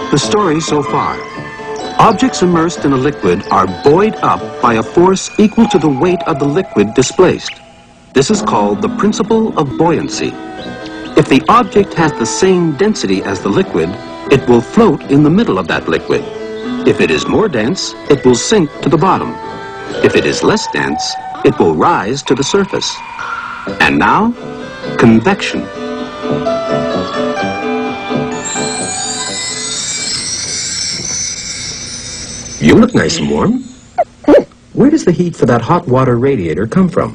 The story so far. Objects immersed in a liquid are buoyed up by a force equal to the weight of the liquid displaced. This is called the principle of buoyancy. If the object has the same density as the liquid, it will float in the middle of that liquid. If it is more dense, it will sink to the bottom. If it is less dense, it will rise to the surface. And now, convection. You look nice and warm. Where does the heat for that hot water radiator come from?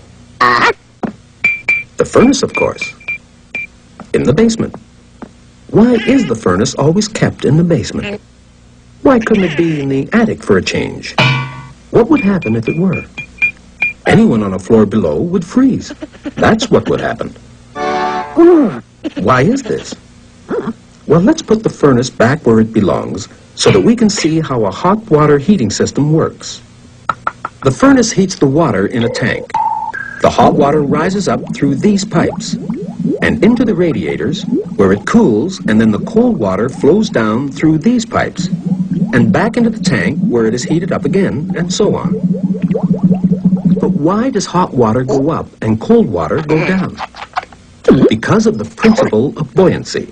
The furnace, of course. In the basement. Why is the furnace always kept in the basement? Why couldn't it be in the attic for a change? What would happen if it were? Anyone on a floor below would freeze. That's what would happen. Why is this? Well, let's put the furnace back where it belongs so that we can see how a hot water heating system works. The furnace heats the water in a tank. The hot water rises up through these pipes and into the radiators where it cools, and then the cold water flows down through these pipes and back into the tank where it is heated up again, and so on. But why does hot water go up and cold water go down? Because of the principle of buoyancy.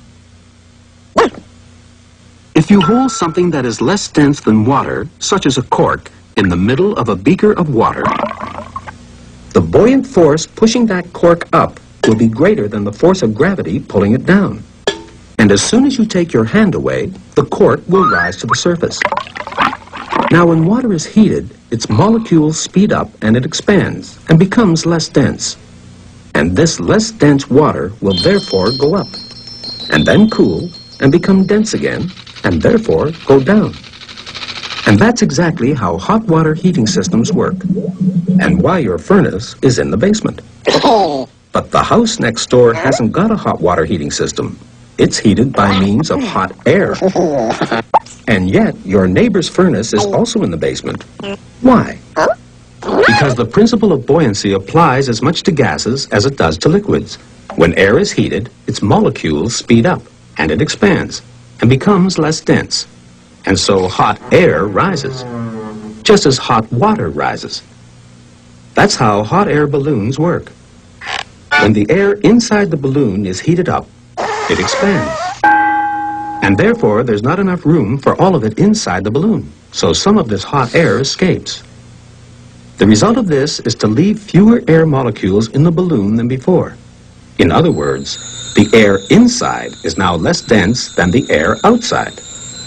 If you hold something that is less dense than water, such as a cork, in the middle of a beaker of water, the buoyant force pushing that cork up will be greater than the force of gravity pulling it down. And as soon as you take your hand away, the cork will rise to the surface. Now, when water is heated, its molecules speed up and it expands and becomes less dense. And this less dense water will therefore go up, and then cool and become dense again, and therefore go down. And that's exactly how hot water heating systems work, and why your furnace is in the basement. But the house next door hasn't got a hot water heating system. It's heated by means of hot air. And yet, your neighbor's furnace is also in the basement. Why? Because the principle of buoyancy applies as much to gases as it does to liquids. When air is heated, its molecules speed up, and it expands, and becomes less dense. And so hot air rises, just as hot water rises. That's how hot air balloons work. When the air inside the balloon is heated up, it expands. And therefore, there's not enough room for all of it inside the balloon, so some of this hot air escapes. The result of this is to leave fewer air molecules in the balloon than before. In other words, the air inside is now less dense than the air outside.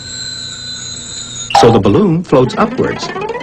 So the balloon floats upwards,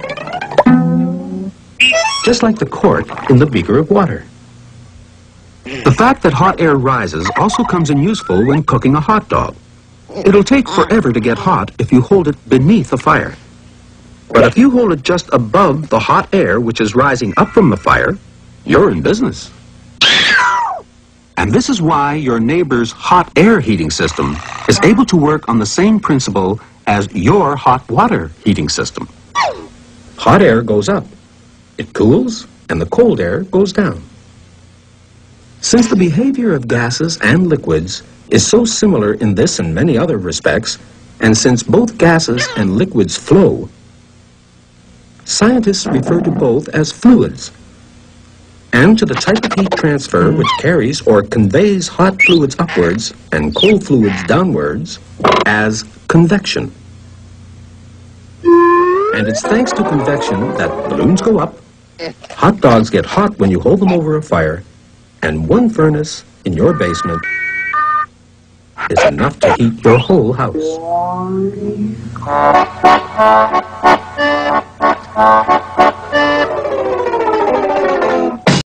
just like the cork in the beaker of water. The fact that hot air rises also comes in useful when cooking a hot dog. It'll take forever to get hot if you hold it beneath a fire. But if you hold it just above the hot air which is rising up from the fire, you're in business. And this is why your neighbor's hot air heating system is able to work on the same principle as your hot water heating system. Hot air goes up, it cools, and the cold air goes down. Since the behavior of gases and liquids is so similar in this and many other respects, and since both gases and liquids flow, scientists refer to both as fluids, and to the type of heat transfer which carries or conveys hot fluids upwards and cold fluids downwards as convection. And it's thanks to convection that balloons go up, hot dogs get hot when you hold them over a fire, and one furnace in your basement is enough to heat your whole house.